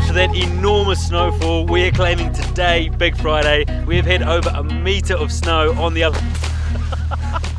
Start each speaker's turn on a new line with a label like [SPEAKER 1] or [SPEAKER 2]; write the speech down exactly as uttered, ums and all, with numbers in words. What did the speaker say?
[SPEAKER 1] after that enormous snowfall, we are claiming today, Big Friday, we have had over a metre of snow on the other